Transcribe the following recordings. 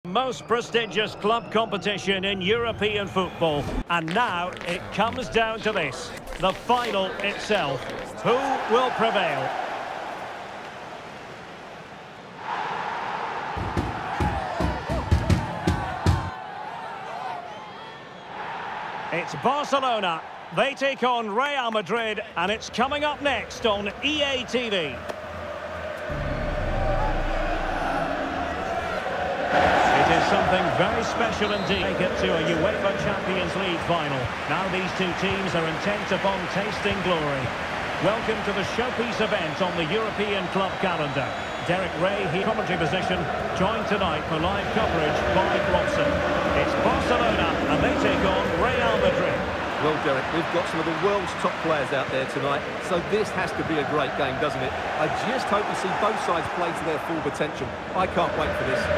Most prestigious club competition in European football. And now it comes down to this, the final itself. Who will prevail? It's Barcelona. They take on Real Madrid, and it's coming up next on EA TV. It is something very special indeed. Take it to a UEFA Champions League final. Now these two teams are intent upon tasting glory. Welcome to the showpiece event on the European club calendar. Derek Ray, here commentary position, joined tonight for live coverage by Robson. It's Barcelona, and they take on Real Madrid. Well, Derek, we've got some of the world's top players out there tonight, so this has to be a great game, doesn't it? I just hope we see both sides play to their full potential. I can't wait for this.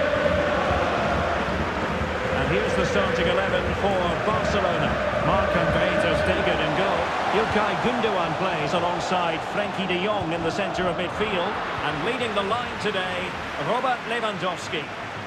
And here's the starting 11 for Barcelona. Marc-Andre ter Stegen in goal. Ilkay Gundogan plays alongside Frenkie de Jong in the centre of midfield. And leading the line today, Robert Lewandowski.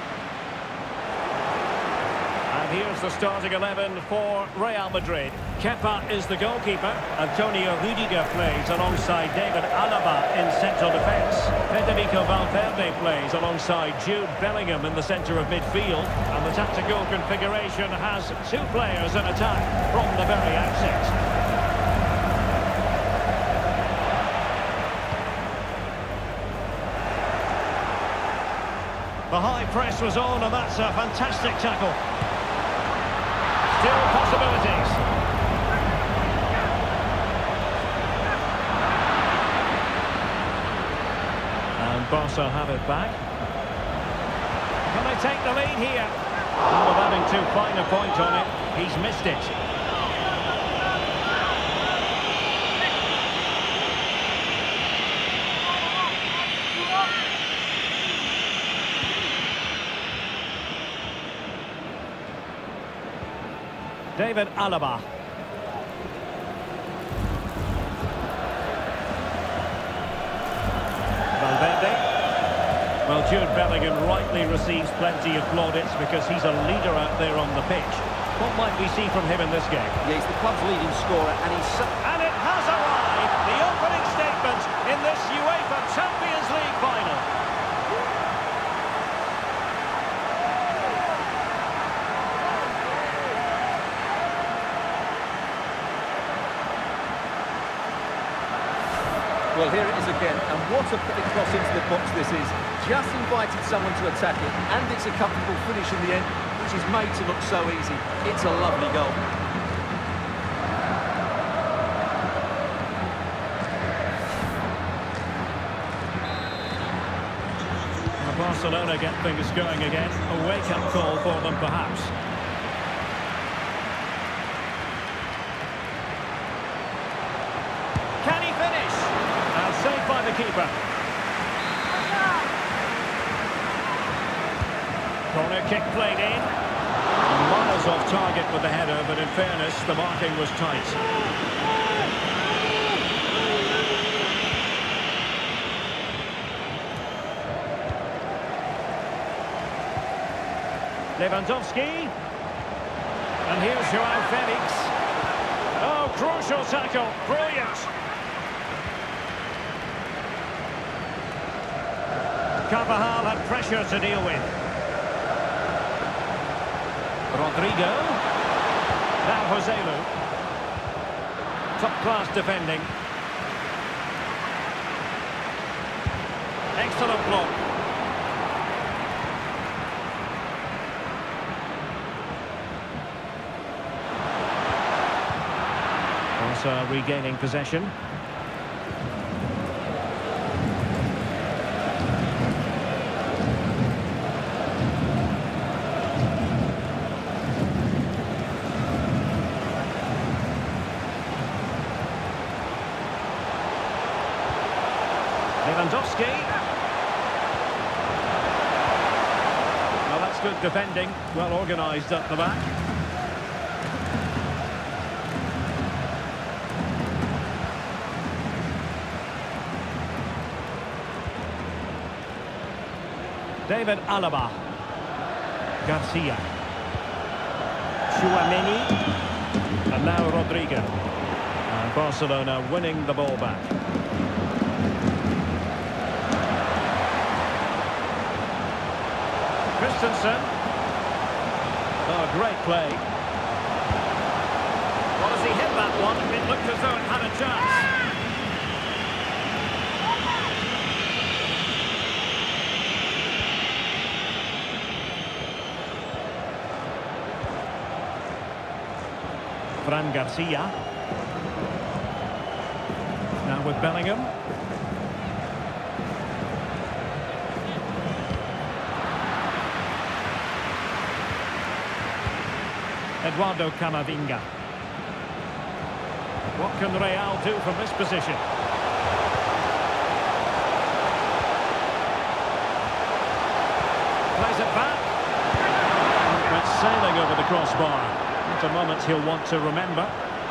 And here's the starting 11 for Real Madrid. Kepa is the goalkeeper. Antonio Rudiger plays alongside David Alaba in central defence. Federico Valverde plays alongside Jude Bellingham in the centre of midfield. And the tactical configuration has two players in attack from the very outset. The high press was on, and that's a fantastic tackle. Still possibilities. And Barca have it back. Can they take the lead here? And with having too fine a point on it, he's missed it. David Alaba. Valverde. Well, Jude Bellingham rightly receives plenty of plaudits because he's a leader out there on the pitch. What might we see from him in this game? Yeah, he's the club's leading scorer, and he's... And it has arrived! The opening statement in this UEFA Champions League final. Well, here it is again, and what a pretty cross into the box this is. Just invited someone to attack it, and it's a comfortable finish in the end, which is made to look so easy. It's a lovely goal. Well, Barcelona get things going again. A wake-up call for them, perhaps. Can he finish? Saved by the keeper. Corner kick played in. Miles off target with the header, but in fairness, the marking was tight. Lewandowski. And here's Joao Felix. Oh, crucial tackle. Brilliant. Carvajal had pressure to deal with. Rodrigo. Now Joselu. Top-class defending. Excellent block. Also regaining possession. Lewandowski. Well, that's good defending. Well organised up the back. David Alaba. Garcia. Tchouaméni. And now Rodrigo. And Barcelona winning the ball back. Christensen. Oh, great play. Well, as he hit that one, it looked as though it had a chance. Fran Garcia. Now with Bellingham. Eduardo Camavinga. What can Real do from this position? Plays it back. Went sailing over the crossbar. It's a moment he'll want to remember.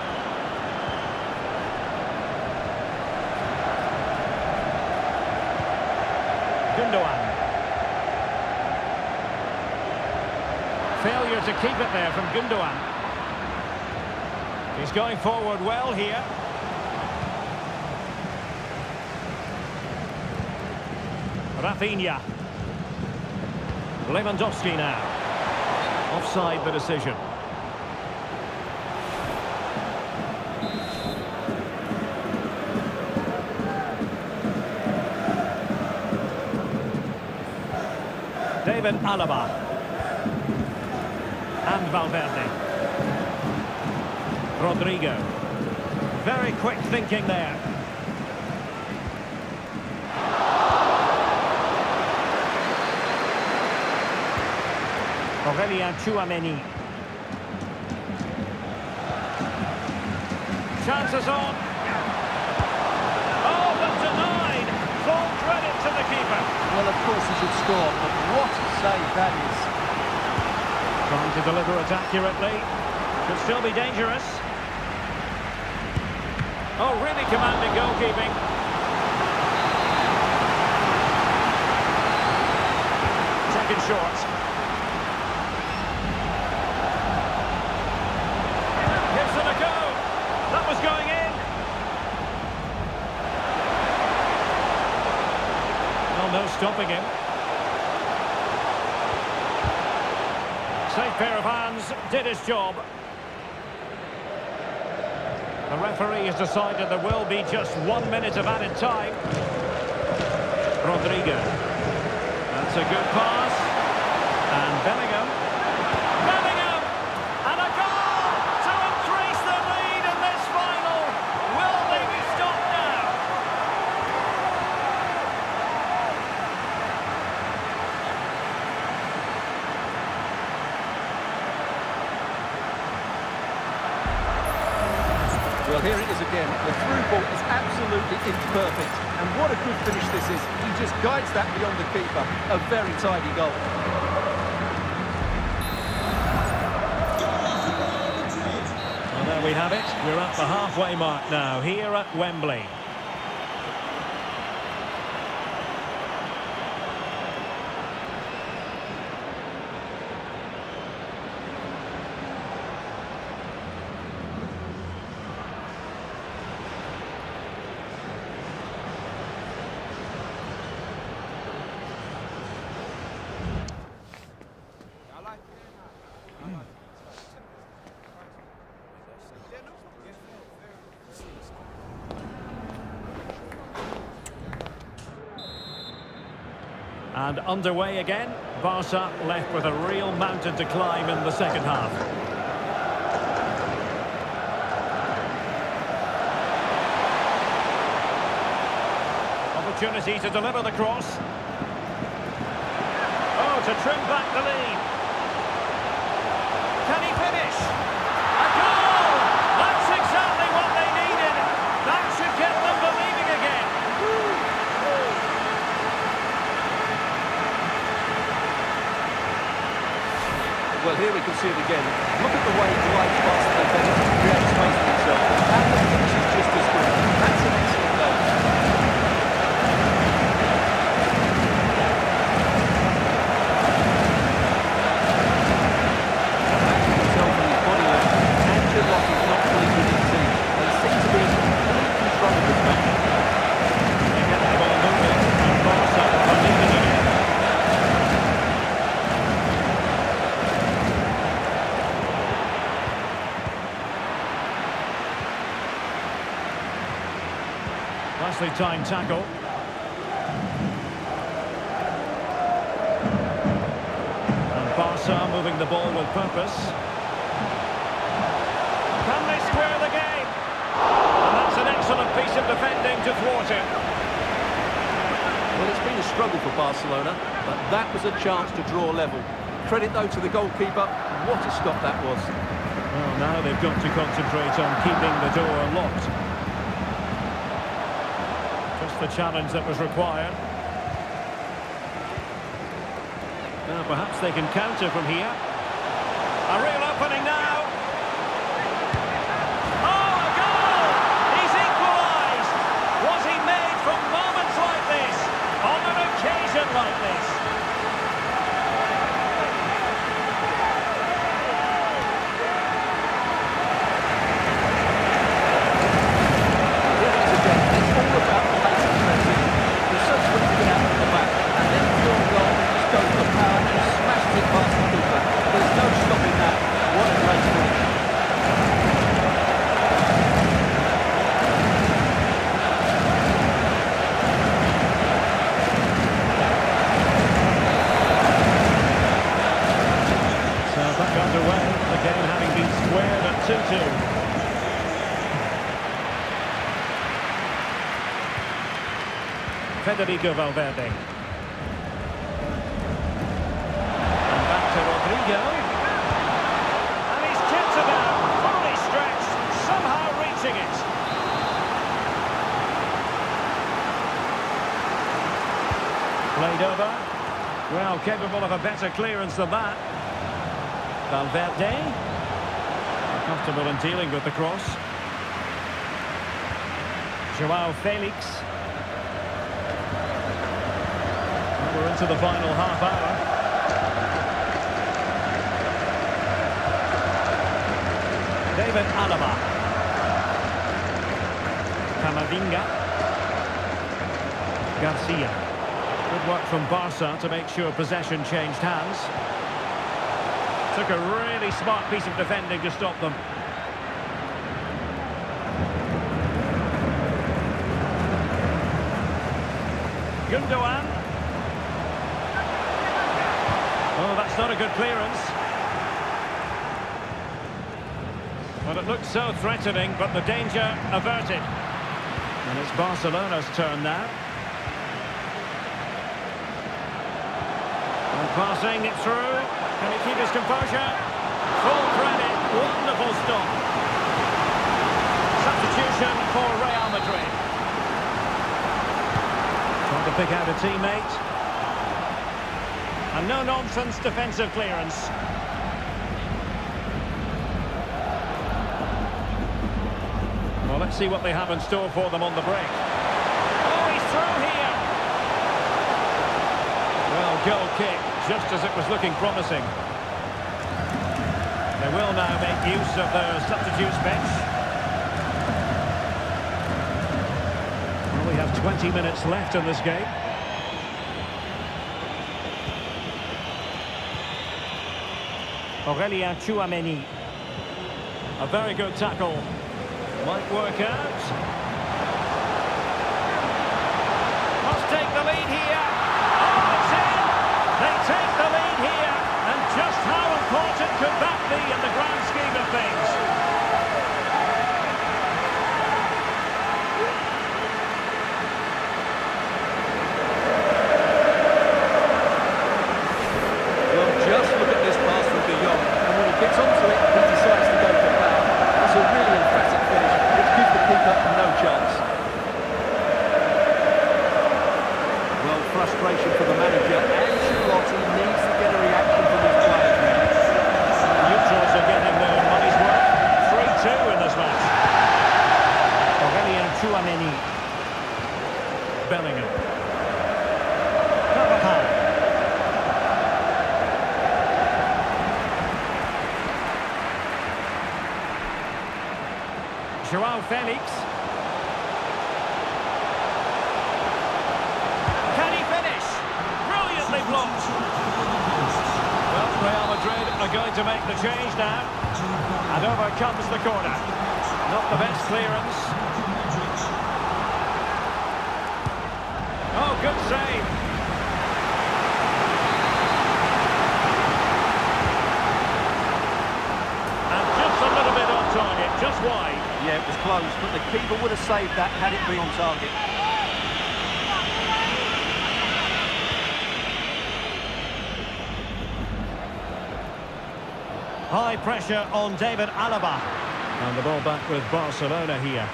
Gundogan. Failure to keep it there from Gundogan. He's going forward well here. Rafinha. Lewandowski now. Offside the decision. David Alaba. And Valverde. Rodrigo. Very quick thinking there. Aurelien Tchouaméni. Chances on. Oh, but denied. Full credit to the keeper. Well, of course he should score, but what a save that is. Trying to deliver it accurately. Could still be dangerous. Oh, really commanding goalkeeping. Taken short. Gives it a go. That was going in. Well, no stopping him. Safe pair of hands, did his job. The referee has decided there will be just 1 minute of added time. Rodrigo. That's a good pass. And Bellingham. Bellingham! And a goal to increase the lead in this final. Will they be stopped now? Well, here it is again. The through ball is absolutely imperfect. And what a good finish this is. He just guides that beyond the keeper. A very tidy goal. Well, there we have it. We're at the halfway mark now, here at Wembley. And underway again. Barca left with a real mountain to climb in the second half. Opportunity to deliver the cross. Oh, to trim back the lead. Can he finish? A goal! That's exactly what they needed. That should get them believing again. Well, here we can see it again. Look at the way he glides past the defender to create space for himself. And the finish is just as good. That's an excellent goal. nicely timed tackle. And Barca moving the ball with purpose. Can they square the game? And that's an excellent piece of defending to thwart it. Well, it's been a struggle for Barcelona, but that was a chance to draw level. Credit, though, to the goalkeeper. What a stop that was. Well, now they've got to concentrate on keeping the door locked. Just the challenge that was required. Now, perhaps they can counter from here. A real opening now. Oh, a goal! He's equalised! Was he made from moments like this? On an occasion like this? Federico Valverde. And back to Rodrigo. And he's tipped about, fully stretched, somehow reaching it. Played over. Well, capable of a better clearance than that. Valverde. Comfortable in dealing with the cross. Joao Felix. We're into the final half hour. David Alaba. Camavinga. Garcia. Good work from Barca to make sure possession changed hands. Took a really smart piece of defending to stop them. Gundogan. Oh, that's not a good clearance. Well, it looked so threatening, but the danger averted. And it's Barcelona's turn now. And passing it through. Can he keep his composure? Full credit. Wonderful stop. Substitution for Real Madrid. Trying to pick out a teammate. And no-nonsense defensive clearance. Well, let's see what they have in store for them on the break. Oh, he's through here! Well, goal kick, just as it was looking promising. They will now make use of their substitutes bench. Well, we have 20 minutes left in this game. Aurelien Tchouameni. A very good tackle. Might work out. Must take the lead here. Oh, it's in! They take the lead here. And just how important could that be in the grand scheme of things? Well, just look at this pass from De Jong. And when he gets onto it, he decides to go for power. It's a really emphatic finish, which gives the keeper no chance. Well, frustration for the manager. Ancelotti needs to get a reaction from his players now. The neutrals are getting their money's worth. 3-2 in this match. Aurelien Tchouameni. Bellingham. Carvajal. Joao Felix. Can he finish? Brilliantly blocked. Well, Real Madrid are going to make the change now. And over comes the corner. Not the best clearance. good save. And just a little bit on target, just wide. Yeah, it was close, but the keeper would have saved that had it been on target. High pressure on David Alaba. And the ball back with Barcelona here.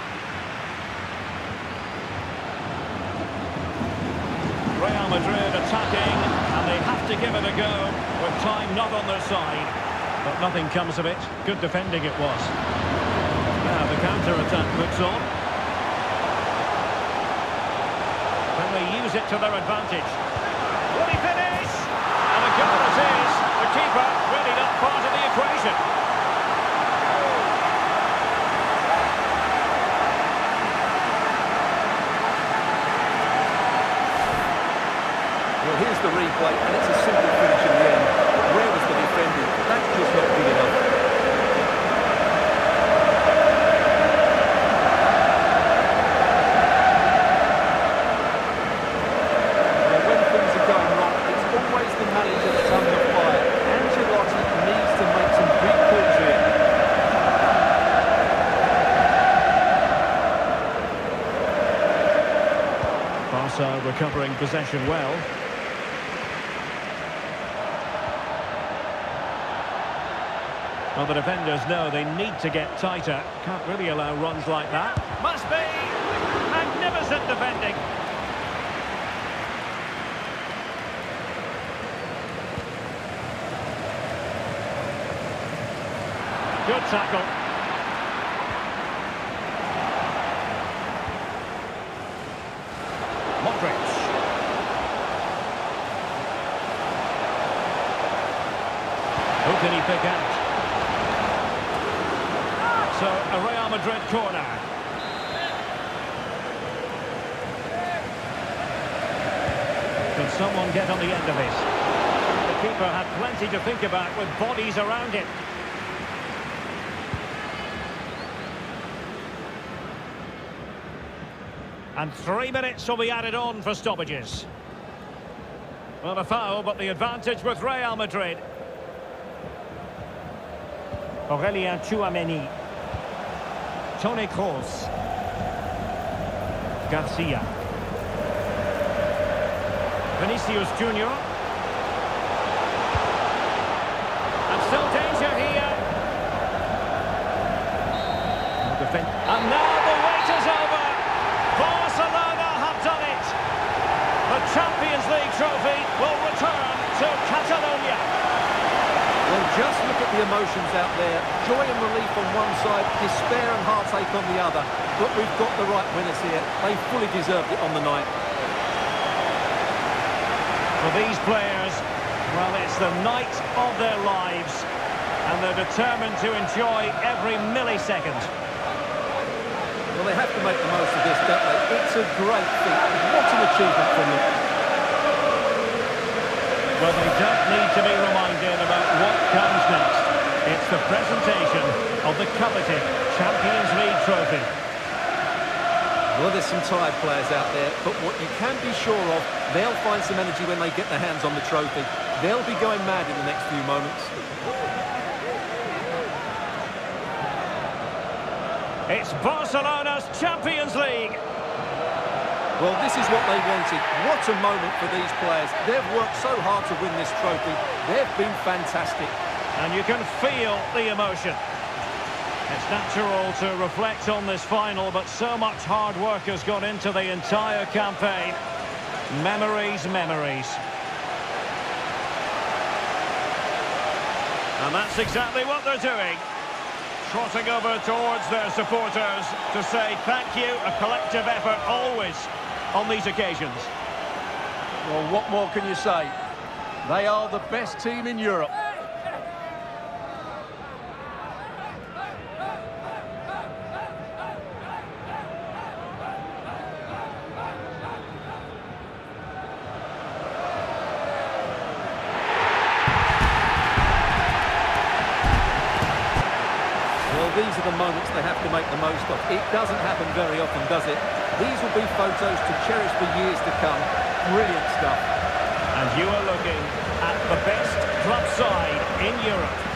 Real Madrid attacking, and they have to give it a go with time not on their side. But nothing comes of it. Good defending it was. Now the counter-attack puts on. Can they use it to their advantage? Will he finish? And a goal it is. The keeper really not part of the equation. Well, here's the replay, and it's a simple finish in the end. But where was the defending? That's just not good enough. Well, when things are going wrong, it's always the manager that's under fire. Ancelotti needs to make some big calls here. Barca recovering possession well. Well, the defenders know they need to get tighter. Can't really allow runs like that. Must be! Magnificent defending. Good tackle. Modric. Who can he pick out? So, a Real Madrid corner. Can someone get on the end of it? The keeper had plenty to think about with bodies around him. And 3 minutes will be added on for stoppages. Well, a foul, but the advantage with Real Madrid. Aurelien Tchouameni. Toni Kroos. Garcia. Vinicius Junior. And still danger here. And now the wait is over. Barcelona have done it. The Champions League trophy will return to Catalonia. Well, just look at the emotions out there. Joy and relief on one side, despair and heartache on the other. But we've got the right winners here. They fully deserved it on the night. For these players, well, it's the night of their lives. And they're determined to enjoy every millisecond. Well, they have to make the most of this, don't they? It's a great feat. What an achievement from them. Well, they don't need to be reminded about what comes next. It's the presentation of the coveted Champions League trophy. Well, there's some tired players out there, but what you can be sure of, they'll find some energy when they get their hands on the trophy. They'll be going mad in the next few moments. It's Barcelona's Champions League. Well, this is what they wanted. What a moment for these players. They've worked so hard to win this trophy. They've been fantastic. And you can feel the emotion. It's natural to reflect on this final, but so much hard work has gone into the entire campaign. Memories, memories. And that's exactly what they're doing. Trotting over towards their supporters to say thank you, a collective effort always on these occasions. Well, what more can you say? They are the best team in Europe. These are the moments they have to make the most of. It doesn't happen very often, does it? These will be photos to cherish for years to come. Brilliant stuff. And you are looking at the best club side in Europe.